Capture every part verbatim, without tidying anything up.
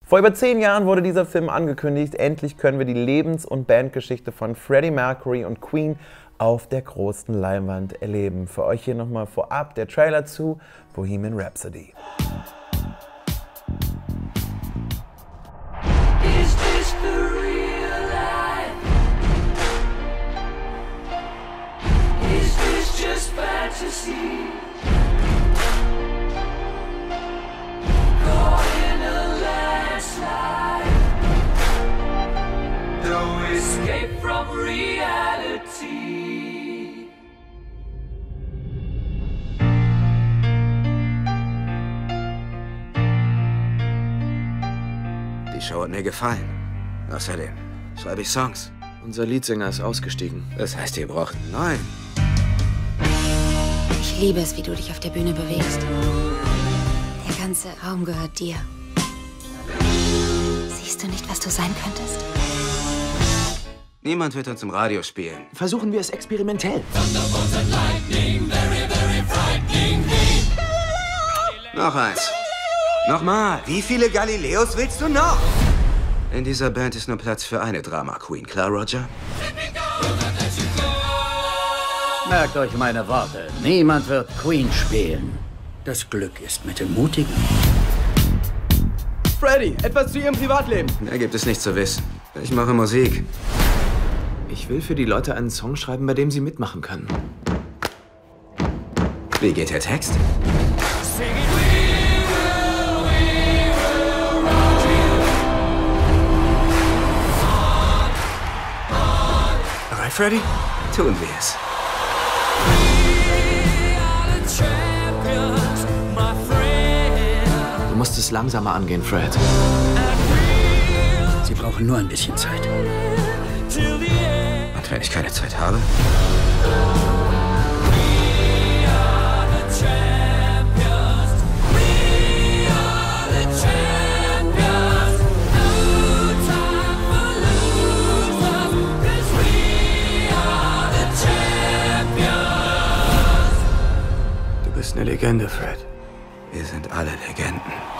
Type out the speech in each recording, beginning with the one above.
Vor über zehn Jahren wurde dieser Film angekündigt. Endlich können wir die Lebens- und Bandgeschichte von Freddie Mercury und Queen auf der großen Leinwand erleben. Für euch hier nochmal vorab der Trailer zu Bohemian Rhapsody. Is this the real life? Is this just fantasy? Caught in a landslide. No escape from reality. Die Show hat mir gefallen. Außerdem schreibe ich Songs. Unser Leadsänger ist ausgestiegen. Das heißt, ihr braucht einen neuen. Ich liebe es, wie du dich auf der Bühne bewegst. Der ganze Raum gehört dir. Siehst du nicht, was du sein könntest? Niemand wird uns im Radio spielen. Versuchen wir es experimentell. Noch eins. Nochmal. Wie viele Galileos willst du noch? In dieser Band ist nur Platz für eine Drama-Queen. Klar, Roger? Merkt euch meine Worte. Niemand wird Queen spielen. Das Glück ist mit den Mutigen. Freddie, etwas zu Ihrem Privatleben. Mehr gibt es nicht zu wissen. Ich mache Musik. Ich will für die Leute einen Song schreiben, bei dem sie mitmachen können. Wie geht der Text? Bereit, Freddie? Tun wir es. Du musst es langsamer angehen, Fred. Sie brauchen nur ein bisschen Zeit. Und wenn ich keine Zeit habe? Du bist eine Legende, Fred. Wir sind alle Legenden.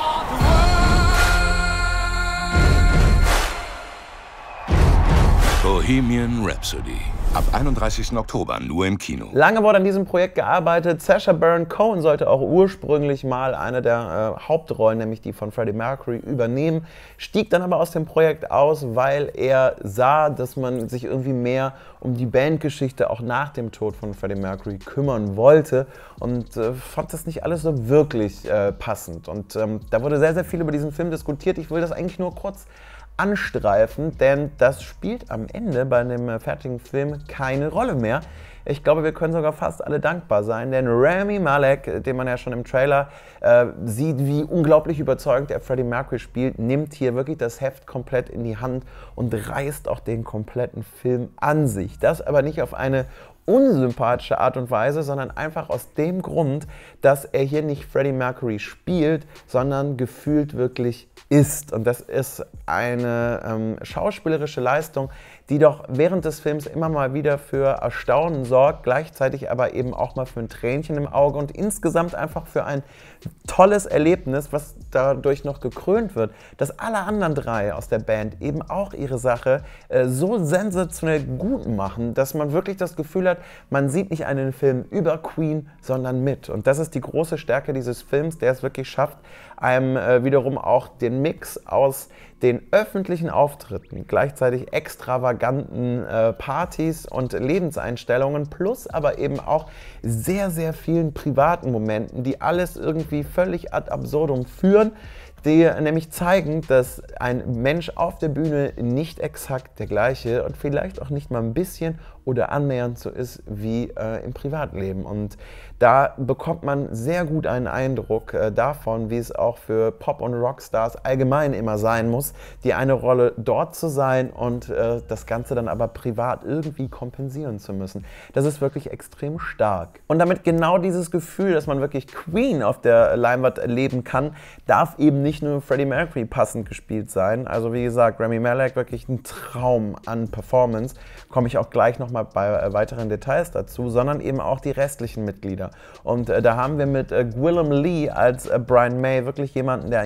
Bohemian Rhapsody. Ab einunddreißigsten Oktober nur im Kino. Lange wurde an diesem Projekt gearbeitet. Sacha Baron Cohen sollte auch ursprünglich mal eine der äh, Hauptrollen, nämlich die von Freddie Mercury, übernehmen. Stieg dann aber aus dem Projekt aus, weil er sah, dass man sich irgendwie mehr um die Bandgeschichte auch nach dem Tod von Freddie Mercury kümmern wollte und äh, fand das nicht alles so wirklich äh, passend. Und ähm, da wurde sehr, sehr viel über diesen Film diskutiert. Ich will das eigentlich nur kurz anstreifen, denn das spielt am Ende bei dem fertigen Film keine Rolle mehr. Ich glaube, wir können sogar fast alle dankbar sein, denn Rami Malek, den man ja schon im Trailer äh, sieht, wie unglaublich überzeugend er Freddie Mercury spielt, nimmt hier wirklich das Heft komplett in die Hand und reißt auch den kompletten Film an sich. Das aber nicht auf eine unsympathische Art und Weise, sondern einfach aus dem Grund, dass er hier nicht Freddie Mercury spielt, sondern gefühlt wirklich ist. Und das ist eine ähm, schauspielerische Leistung, die doch während des Films immer mal wieder für Erstaunen sorgt, gleichzeitig aber eben auch mal für ein Tränchen im Auge und insgesamt einfach für ein tolles Erlebnis, was dadurch noch gekrönt wird, dass alle anderen drei aus der Band eben auch ihre Sache äh, so sensationell gut machen, dass man wirklich das Gefühl hat, man sieht nicht einen Film über Queen, sondern mit. Und das ist die große Stärke dieses Films, der es wirklich schafft, einem äh, wiederum auch den Mix aus den öffentlichen Auftritten, gleichzeitig extravaganten äh, Partys und Lebenseinstellungen, plus aber eben auch sehr, sehr vielen privaten Momenten, die alles irgendwie völlig ad absurdum führen, die nämlich zeigen, dass ein Mensch auf der Bühne nicht exakt der gleiche und vielleicht auch nicht mal ein bisschen oder annähernd so ist wie äh, im Privatleben. Und da bekommt man sehr gut einen Eindruck äh, davon, wie es auch für Pop- und Rockstars allgemein immer sein muss, die eine Rolle dort zu sein und äh, das Ganze dann aber privat irgendwie kompensieren zu müssen. Das ist wirklich extrem stark. Und damit genau dieses Gefühl, dass man wirklich Queen auf der Leinwand erleben kann, darf eben nicht nur Freddie Mercury passend gespielt sein. Also wie gesagt, Rami Malek wirklich ein Traum an Performance. Komme ich auch gleich nochmal bei äh, weiteren Details dazu, sondern eben auch die restlichen Mitglieder. Und äh, da haben wir mit äh, Gwilym Lee als äh, Brian May wirklich jemanden, der ihm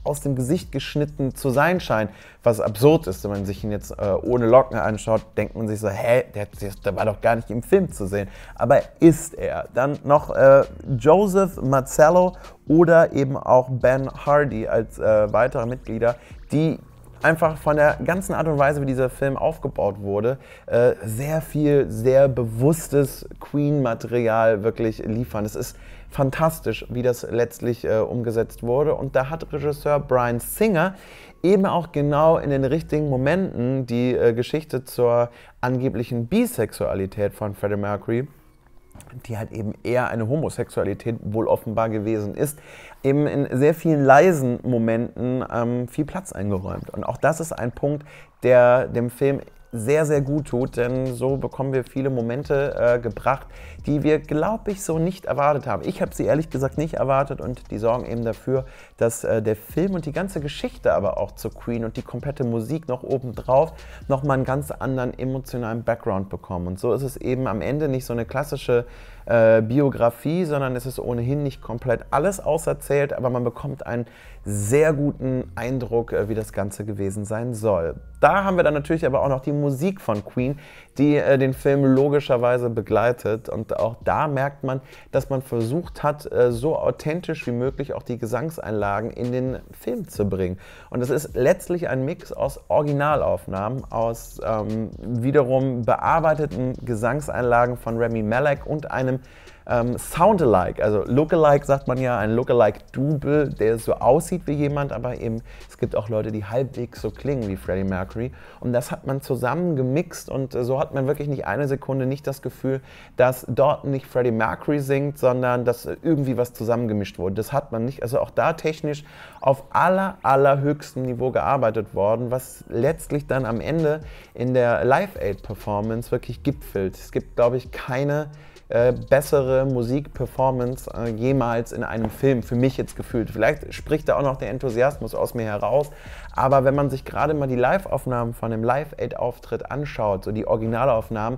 aus dem Gesicht geschnitten zu sein scheint, was absurd ist, wenn man sich ihn jetzt äh, ohne Locken anschaut, denkt man sich so, hä, der, der, der war doch gar nicht im Film zu sehen. Aber ist er. Dann noch äh, Joseph Mazzello oder eben auch Ben Hardy als äh, weitere Mitglieder, die einfach von der ganzen Art und Weise, wie dieser Film aufgebaut wurde, äh, sehr viel, sehr bewusstes Queen-Material wirklich liefern. Es ist fantastisch, wie das letztlich äh, umgesetzt wurde. Und da hat Regisseur Bryan Singer eben auch genau in den richtigen Momenten die äh, Geschichte zur angeblichen Bisexualität von Freddie Mercury, die halt eben eher eine Homosexualität wohl offenbar gewesen ist, eben in sehr vielen leisen Momenten ähm, viel Platz eingeräumt. Und auch das ist ein Punkt, der dem Film sehr, sehr gut tut, denn so bekommen wir viele Momente äh, gebracht, die wir, glaube ich, so nicht erwartet haben. Ich habe sie ehrlich gesagt nicht erwartet und die sorgen eben dafür, dass äh, der Film und die ganze Geschichte aber auch zu Queen und die komplette Musik noch obendrauf nochmal einen ganz anderen emotionalen Background bekommen. Und so ist es eben am Ende nicht so eine klassische äh, Biografie, sondern es ist ohnehin nicht komplett alles auserzählt, aber man bekommt einen sehr guten Eindruck, äh, wie das Ganze gewesen sein soll. Da haben wir dann natürlich aber auch noch die Musik von Queen, die äh, den Film logischerweise begleitet. Und auch da merkt man, dass man versucht hat, äh, so authentisch wie möglich auch die Gesangseinlagen in den Film zu bringen. Und es ist letztlich ein Mix aus Originalaufnahmen, aus ähm, wiederum bearbeiteten Gesangseinlagen von Rami Malek und einem Ähm, Sound-alike, also Look-alike sagt man ja, ein Look-alike-Double, der so aussieht wie jemand, aber eben es gibt auch Leute, die halbwegs so klingen wie Freddie Mercury und das hat man zusammen gemixt und äh, so hat man wirklich nicht eine Sekunde nicht das Gefühl, dass dort nicht Freddie Mercury singt, sondern dass äh, irgendwie was zusammengemischt wurde. Das hat man nicht, also auch da technisch auf aller, allerhöchstem Niveau gearbeitet worden, was letztlich dann am Ende in der Live-Aid-Performance wirklich gipfelt. Es gibt, glaube ich, keine Äh, bessere Musikperformance äh, jemals in einem Film, für mich jetzt gefühlt. Vielleicht spricht da auch noch der Enthusiasmus aus mir heraus, aber wenn man sich gerade mal die Live-Aufnahmen von dem Live-Aid-Auftritt anschaut, so die Originalaufnahmen,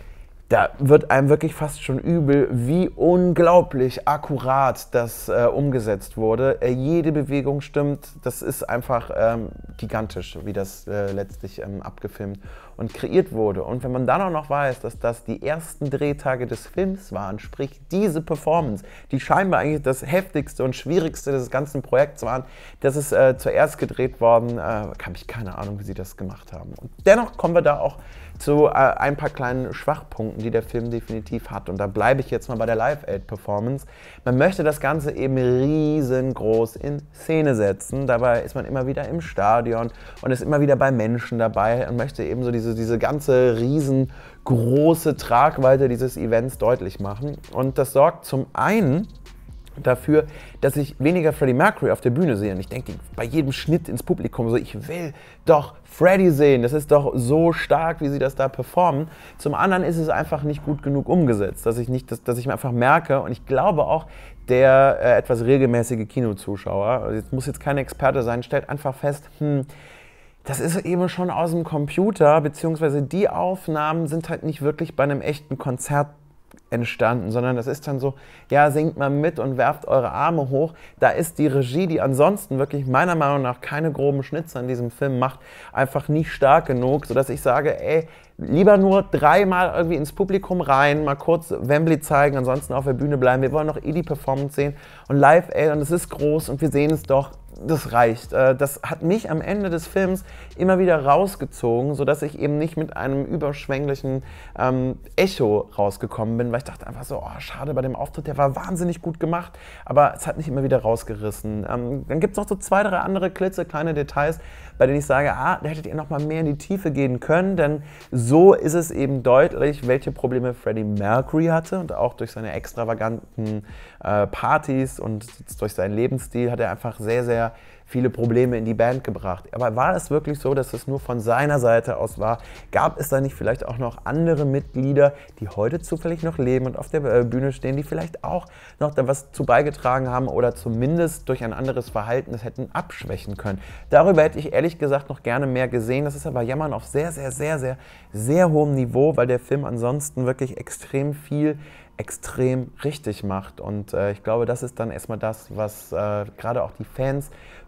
da wird einem wirklich fast schon übel, wie unglaublich akkurat das äh, umgesetzt wurde. Äh, jede Bewegung stimmt, das ist einfach ähm, gigantisch, wie das äh, letztlich ähm, abgefilmt und kreiert wurde. Und wenn man dann auch noch weiß, dass das die ersten Drehtage des Films waren, sprich diese Performance, die scheinbar eigentlich das heftigste und schwierigste des ganzen Projekts waren, das ist äh, zuerst gedreht worden, äh, habe ich keine Ahnung, wie sie das gemacht haben. Und dennoch kommen wir da auch zu äh, ein paar kleinen Schwachpunkten, die der Film definitiv hat. Und da bleibe ich jetzt mal bei der Live-Aid-Performance. Man möchte das Ganze eben riesengroß in Szene setzen. Dabei ist man immer wieder im Stadion und ist immer wieder bei Menschen dabei und möchte eben so diese, diese ganze riesengroße Tragweite dieses Events deutlich machen. Und das sorgt zum einen dafür, dass ich weniger Freddie Mercury auf der Bühne sehe. Und ich denke bei jedem Schnitt ins Publikum so, ich will doch Freddie sehen. Das ist doch so stark, wie sie das da performen. Zum anderen ist es einfach nicht gut genug umgesetzt, dass ich, nicht, dass, dass ich mir einfach merke, und ich glaube auch, der äh, etwas regelmäßige Kinozuschauer, also jetzt muss jetzt kein Experte sein, stellt einfach fest, hm, das ist eben schon aus dem Computer, beziehungsweise die Aufnahmen sind halt nicht wirklich bei einem echten Konzert entstanden, sondern das ist dann so, ja, singt mal mit und werft eure Arme hoch. Da ist die Regie, die ansonsten wirklich meiner Meinung nach keine groben Schnitzer in diesem Film macht, einfach nicht stark genug, sodass ich sage, ey, lieber nur dreimal irgendwie ins Publikum rein, mal kurz Wembley zeigen, ansonsten auf der Bühne bleiben. Wir wollen noch eh die Performance sehen und live, ey, und es ist groß und wir sehen es doch. Das reicht. Das hat mich am Ende des Films immer wieder rausgezogen, sodass ich eben nicht mit einem überschwänglichen ähm, Echo rausgekommen bin, weil ich dachte einfach so, oh, schade, bei dem Auftritt, der war wahnsinnig gut gemacht, aber es hat mich immer wieder rausgerissen. Ähm, dann gibt es noch so zwei, drei andere klitzekleine Details, bei denen ich sage, ah, da hättet ihr noch mal mehr in die Tiefe gehen können, denn so ist es eben deutlich, welche Probleme Freddie Mercury hatte und auch durch seine extravaganten äh, Partys und durch seinen Lebensstil hat er einfach sehr, sehr viele Probleme in die Band gebracht. Aber war es wirklich so, dass es nur von seiner Seite aus war? Gab es da nicht vielleicht auch noch andere Mitglieder, die heute zufällig noch leben und auf der Bühne stehen, die vielleicht auch noch da was zu beigetragen haben oder zumindest durch ein anderes Verhalten das hätten abschwächen können? Darüber hätte ich ehrlich gesagt noch gerne mehr gesehen. Das ist aber Jammern auf sehr, sehr, sehr, sehr, sehr hohem Niveau, weil der Film ansonsten wirklich extrem viel extrem richtig macht und äh, ich glaube, das ist dann erstmal das, was äh, gerade auch die Fans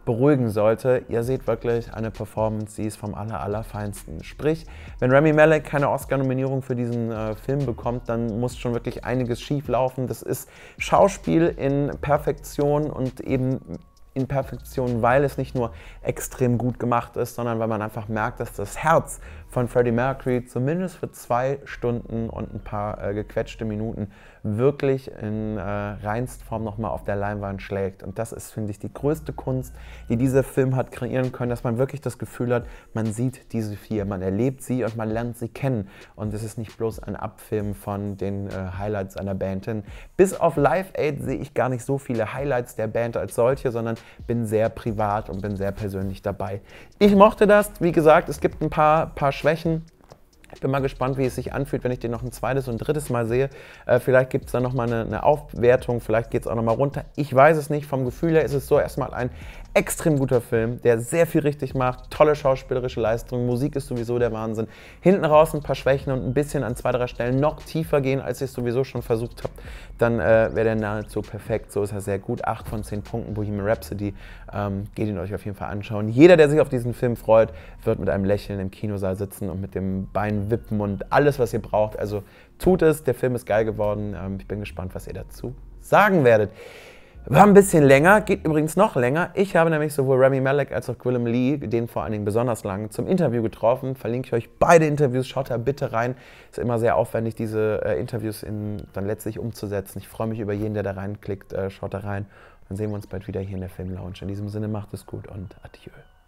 beruhigen sollte. Ihr seht wirklich eine Performance, die ist vom aller, allerfeinsten. Sprich, wenn Rami Malek keine Oscar-Nominierung für diesen äh, Film bekommt, dann muss schon wirklich einiges schief laufen. Das ist Schauspiel in Perfektion und eben in Perfektion, weil es nicht nur extrem gut gemacht ist, sondern weil man einfach merkt, dass das Herz von Freddie Mercury zumindest für zwei Stunden und ein paar äh, gequetschte Minuten wirklich in äh, Reinstform nochmal auf der Leinwand schlägt. Und das ist, finde ich, die größte Kunst, die dieser Film hat kreieren können, dass man wirklich das Gefühl hat, man sieht diese vier, man erlebt sie und man lernt sie kennen. Und es ist nicht bloß ein Abfilm von den äh, Highlights einer Band. Denn bis auf Live Aid sehe ich gar nicht so viele Highlights der Band als solche, sondern bin sehr privat und bin sehr persönlich dabei. Ich mochte das, wie gesagt, es gibt ein paar, paar Schwächen. Ich bin mal gespannt, wie es sich anfühlt, wenn ich den noch ein zweites und drittes Mal sehe. Äh, vielleicht gibt es da nochmal eine, eine Aufwertung, vielleicht geht es auch nochmal runter. Ich weiß es nicht. Vom Gefühl her ist es so erstmal ein extrem guter Film, der sehr viel richtig macht. Tolle schauspielerische Leistung, Musik ist sowieso der Wahnsinn. Hinten raus ein paar Schwächen und ein bisschen an zwei, drei Stellen noch tiefer gehen, als ich es sowieso schon versucht habe. Dann äh, wäre der nahezu perfekt. So ist er sehr gut. acht von zehn Punkten, Bohemian Rhapsody. Ähm, geht ihn euch auf jeden Fall anschauen. Jeder, der sich auf diesen Film freut, wird mit einem Lächeln im Kinosaal sitzen und mit dem Bein wippen und alles, was ihr braucht. Also tut es, der Film ist geil geworden. Ähm, ich bin gespannt, was ihr dazu sagen werdet. War ein bisschen länger, geht übrigens noch länger. Ich habe nämlich sowohl Rami Malek als auch Gwilym Lee, den vor allen Dingen besonders lang, zum Interview getroffen. Verlinke ich euch beide Interviews, schaut da bitte rein. Ist immer sehr aufwendig, diese äh, Interviews in, dann letztlich umzusetzen. Ich freue mich über jeden, der da reinklickt. Äh, schaut da rein. Dann sehen wir uns bald wieder hier in der Film Lounge. In diesem Sinne, macht es gut und adieu.